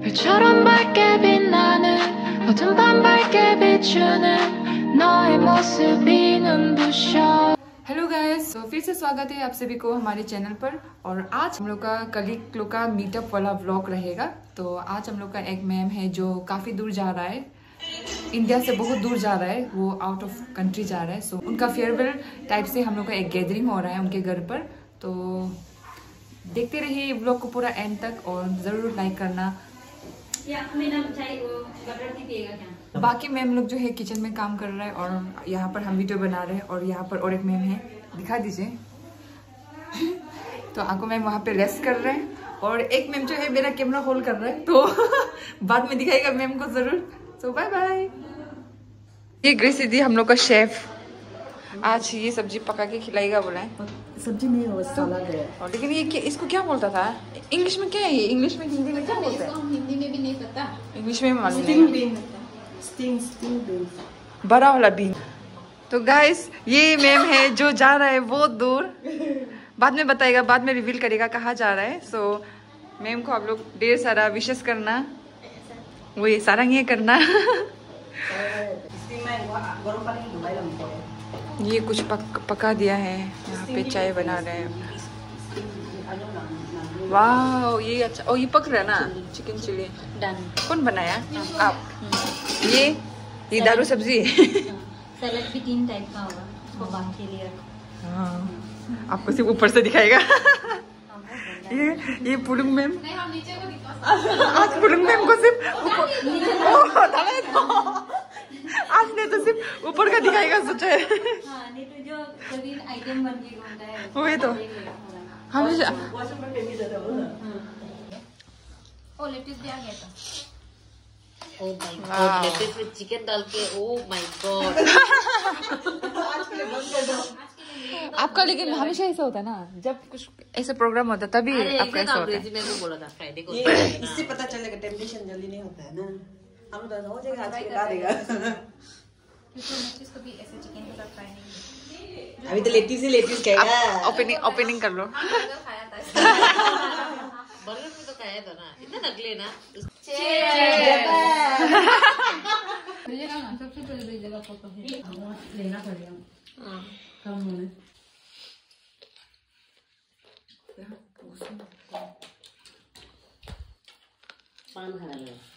별처럼 밝게 빛나는 어둠 밤 밝게 비추는 너의 모습이 눈부셔। Hello guys, तो फिर से स्वागत है आप सभी को हमारे चैनल पर। और आज हम लोग का कलीग लोग का मीटअप वाला व्लॉग रहेगा। तो आज हम लोग का एक मैम है जो काफ़ी दूर जा रहा है, इंडिया से बहुत दूर जा रहा है, वो आउट ऑफ कंट्री जा रहा है। सो उनका फेयरवेल टाइप से हम लोग का एक गैदरिंग हो रहा है उनके घर पर। तो देखते रहिए व्लॉग को पूरा एंड तक और ज़रूर लाइक करना। बाकी मैम लोग जो है किचन में काम कर रहा है और यहाँ पर हम वीडियो बना रहे हैं। और यहाँ पर और एक मैम है, दिखा दीजिए। तो आपको मैम वहाँ पे रेस्ट कर रहे हैं और एक मैम जो है मेरा कैमरा होल्ड कर रहा है, तो बाद में दिखाएगा मैम को जरूर। So bye bye. ये ग्रेसी दी हम लोग का शेफ आज ये सब्जी पका के खिलाएगा बोला है। सब्जी नहीं हो सलाद है। और लेकिन ये इसको क्या बोलता था इंग्लिश में? क्या है ये इंग्लिश में, हिंदी में क्या बोलता है? हिंदी में भी नहीं पता, इंग्लिश में मालूम नहीं। स्टिंग बीन, बड़ा वाला बीन। तो गाइस ये मैम है जो जा रहा है बहुत दूर, बाद में बताएगा, बाद में रिवील करेगा कहाँ जा रहा है। सो मैम को आप लोग ढेर सारा विशेष करना, वो ये सारा ये करना। ये कुछ पका दिया है, यहाँ पे चाय बना रहे हैं। वाह ये अच्छा, ओ ये पक रहा है ना चिकन चिली। डन। कौन बनाया? आप। ये दारू सब्जी सैलेड भी 3 टाइप का होगा, उसको बांध के लिए। हाँ, आपको सिर्फ ऊपर से दिखाएगा। ये पुलुंग मैम, आज पुलुंग मैम को सिर्फ आज ने तो सिर्फ ऊपर का दिखाएगा सोचा है। हाँ, नहीं तो जो कभी आइटम बन के घूमता है वही तो हमेशा। ओ लेट्स भी आ गया था। ओह माय गॉड, लेट्स में चिकन डाल के, ओह माय गॉड। आपका लेकिन हमेशा ऐसा होता है ना, जब कुछ ऐसा प्रोग्राम होता है तभी आपका ऐसा होता है। मैं भी बोला था फ्राइडे को। इससे पता चलेगा टेम्पटेशन जल्दी नहीं होता है ना। हम लोग हो जाएगा, आज खिला देगा। इसको भी ऐसे चिकन के साथ फ्राई नहीं। अभी तो लेटीज कहेगा। ओपनिंग कर लो। बर्गर में तो खाया था ना, इतना नकली ना। सबसे पहले जगह फोटो लेना पड़ेगा। कम होने पान खा रहे हैं।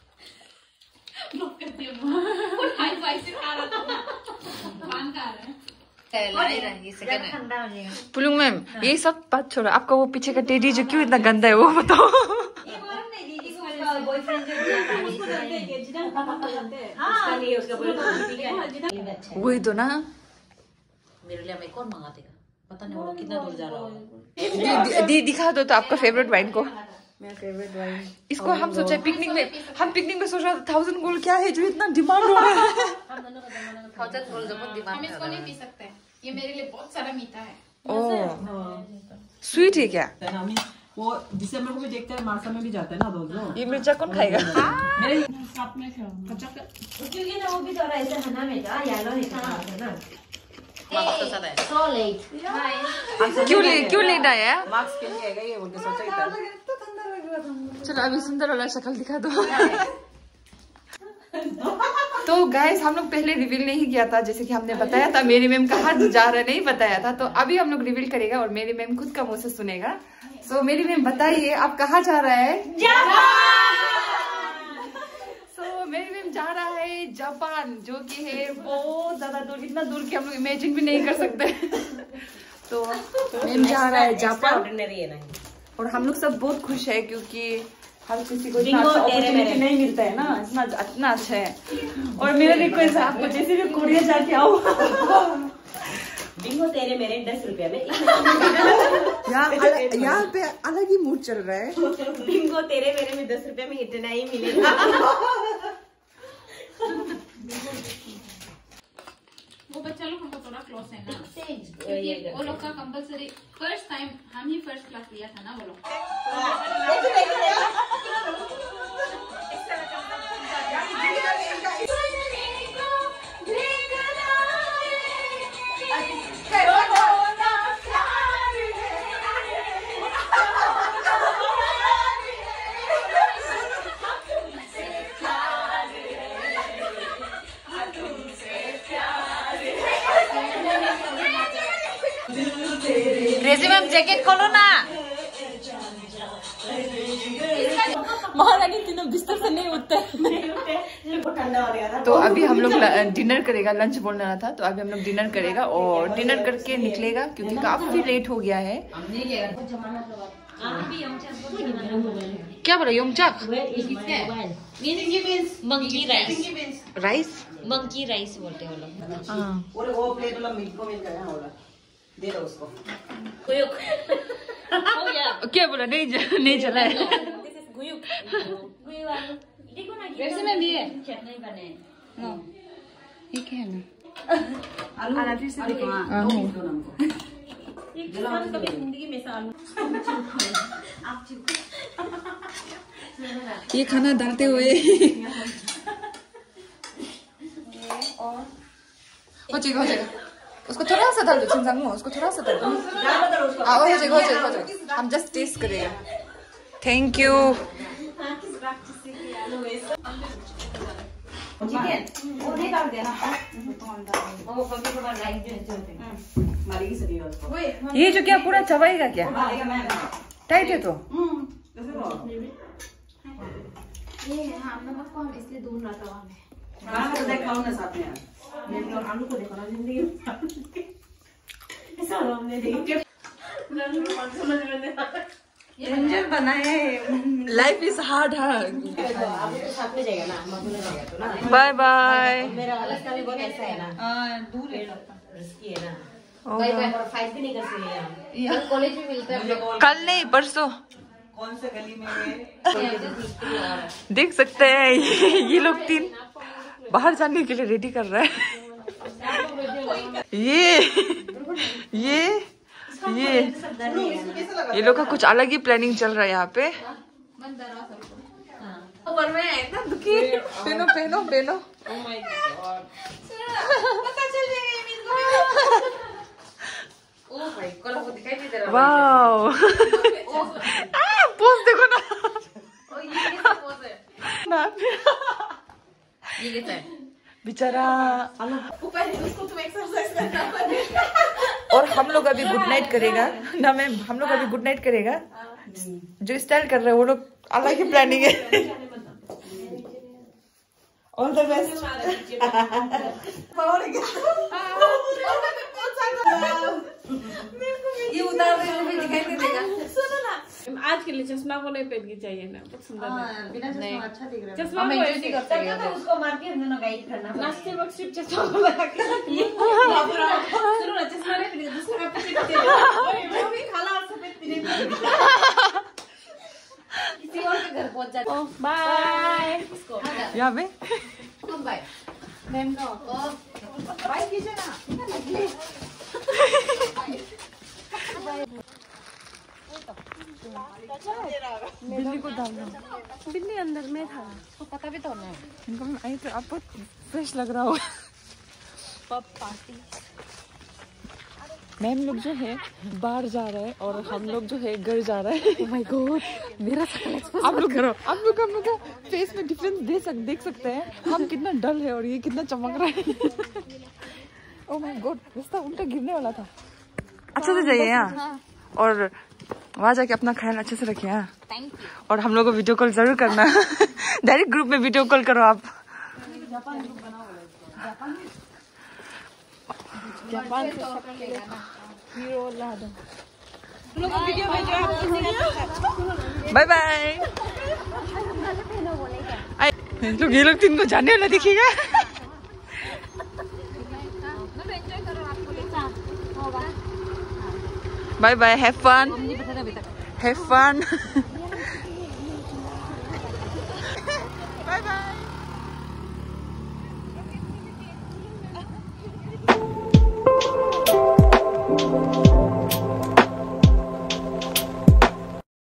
पुलुंग मैम ये सब बात छोड़ो, आपका वो पीछे का टेडी जो क्यों इतना गंदा है वो बताओ। वही तो ना, मेरे लिए हमें कौन मंगा देगा, पता नहीं वो लोग कितना दूर जा रहा होगा। दिखा दो तो आपका फेवरेट वाइन को। मेरा फेवरेट वाइन इसको हम सोचे पिकनिक में सोच रहा था 1000 गोल्ड क्या है जो इतना डिमांड हो रहा है। 1000 गोल्ड जब डिमांड हम इसको नहीं पी सकते, ये मेरे लिए बहुत सारा मीठा है। ओह स्वीट है क्या? वो दिसंबर को भी देखते हैं, मार्च में भी जाता है ना दोस्तों। ये मिर्चा कौन खाएगा? मेरे क्योंकि ना वो भी थोड़ा ऐसा है ना, मेरा येलो है ना। So late. क्यों लेट आया? मार्क्स पहन के आएगा ये बोल के सोचा ही था। चलो अभी सुंदर वाला शक्ल दिखा दो। तो गाइस हम लोग पहले रिवील नहीं किया था, जैसे कि हमने बताया था मेरी मैम कहाँ जा रहा है नहीं बताया था, तो अभी हम लोग रिवील करेगा और मेरी मैम खुद का मुंह से सुनेगा। सो मेरी मैम बताइए आप कहाँ जा रहा है? सो मेरी मैम जा रहा है जापान, जो कि है बहुत ज्यादा दूर, इतना दूर कि हम लोग इमेजिन भी नहीं कर सकते। तो मैम जा रहा है जापान और हम लोग सब बहुत खुश है क्योंकि हर किसी को इतना अच्छा अपॉर्चुनिटी नहीं मिलता है ना, इतना अच्छा है। और मेरा रिक्वेस्ट है आपको जैसे भी कोरिया जाके आओ, बिंगो तेरे मेरे 10 रुपया में। यहाँ पे अलग ही मूड चल रहा है। बिंगो तेरे मेरे में 10 रुपया में इतना ही मिलेगा। वो बच्चा लोग हमको थोड़ा क्लोज है ना, क्योंकि वो लोग का कंपलसरी फर्स्ट टाइम हम ही फर्स्ट क्लास लिया था ना वो लोग। जैकेट खोलो ना। महारानी तीनों बिस्तर से नहीं उठते। तो अभी हम लोग डिनर करेगा, लंच बोलना था, तो अभी हम लोग डिनर करेगा और डिनर करके निकलेगा क्योंकि काफी लेट हो गया है। क्या बोला योमचाक? Monkey rice. Rice? Monkey rice बोलते हैं वो लोग। वो प्लेट वाला मिल गया होला, दे दो उसको। क्या बोला? नहीं चला है। वैसे में भी है चटनी बने। ठीक है ना? आलू फिर से देखो। जिंदगी में आलू ये खाना डालते हुए हो जाएगा। उसको थोड़ा सा डाल दो, चिंजांग उसको थोड़ा सा डाल दो। हो जाएगा। हम जस्ट टेस्ट करेगा। Thank you. ये जो क्या पूरा चबाएगा क्या? टाइट है तो ये हाँ नमक को हम इसलिए दूर ना तवा में। खाओ ना साथ में। आलू को देखो ना, जिंदगी इंजन बनाए। Life is hard. साथ में जाएगा ना, बाय बाय। मेरा रास्ता भी बहुत ऐसा है ना, दूर है, रिस्की है ना। बाय बाय और फाइट भी नहीं कर सकते यार। कॉलेज में मिलता है। कल नहीं परसों। कौन से गली में देख सकते हैं ये लोग तीन बाहर जाने के लिए रेडी कर रहे हैं। ये लोग का कुछ अलग ही प्लानिंग चल रहा है यहाँ पे। ऊपर में एकदम दुखी। पहनो। वाओ। पोज देखो ना। बेचारा। और हम लोग अभी गुड नाइट करेगा ना मैम। हम लोग अभी गुड नाइट करेगा। जो स्टाइल कर रहे हैं वो लोग अलग ही प्लानिंग है। All the best. ये उतार रहे हैं, दिखाई नहीं देगा। सुनो ना, आज के लिए चश्मा को नहीं पहन के चाहिए ना, बहुत सुंदर है। बिना चश्मा अच्छा दिख रहा है। चश्मा को ऐसे कर सकते हैं। उसको मार के हम दोनों गाइड करना। नाश्ते वक्त सिर्फ चश्मा को लगा के सुनो ना, चश्मा नहीं पहने, दूसरे का पीछे वो भी काला और सफेद पहने। किसी और के घर पहुंच जाते। बाय। यहाँ पे बाय मैम का बाय कीजिए ना। बिल्ली को डालना। बिल्ली अंदर में था, तो पता भी तो नहीं। इनको आई तो आपको फ्रेश लग रहा होगा। मैम लोग जो है बाहर जा रहे हैं और हम लोग जो है घर जा रहे हैं। माय गॉड, मेरा आप लोग हम लोग का फेस में डिफरेंस देख सकते हैं। हम कितना डल है और ये कितना चमक रहा है। ओह माय गॉड, रास्ता उल्टा गिरने वाला था। अच्छे से जाइए यहाँ और वहाँ जाके अपना ख्याल अच्छे से रखिए। हाँ, और हम लोग को वीडियो कॉल जरूर करना। डायरेक्ट ग्रुप में वीडियो कॉल करो आप। Japan bye bye. ये लोग तीन को जाने वाला दिखेगा। Bye bye, have fun.